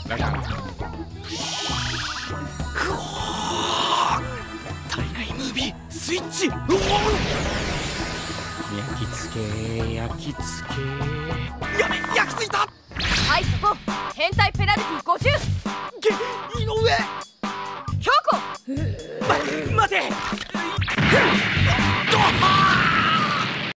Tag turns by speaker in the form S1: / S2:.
S1: 体内ムービースイッチ。焼き付け焼き付け。やべ、焼き付いた。
S2: はい、そこ変態ペナルティ50。